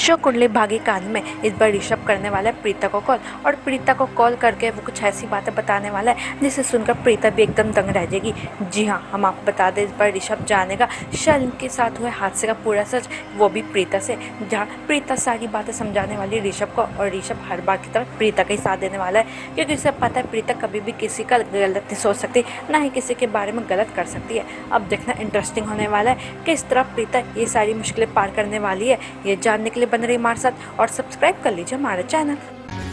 Show Kundali Bhagya कांड में इस बार ऋषभ करने वाला है प्रीता को कॉल, और प्रीता को कॉल करके वो कुछ ऐसी बातें बताने वाला है जिसे सुनकर प्रीता भी एकदम दंग रह जाएगी। जी हाँ, हम आपको बता दें, इस बार ऋषभ जानेगा शैलिन के साथ हुए हादसे का पूरा सच, वो भी प्रीता से, जहाँ प्रीता सारी बातें समझाने वाली है ऋषभ को, और ऋषभ हर बार की तरह प्रीता का ही साथ देने वाला है, क्योंकि उसे पता है प्रीता कभी भी किसी का गलत नहीं सोच सकती, ना ही किसी के बारे में गलत कर सकती है। अब देखना इंटरेस्टिंग होने वाला है कि इस तरह प्रीता ये सारी मुश्किलें पार करने वाली है। ये जानने के लिए बन रही हमारे साथ और सब्सक्राइब कर लीजिए हमारा चैनल।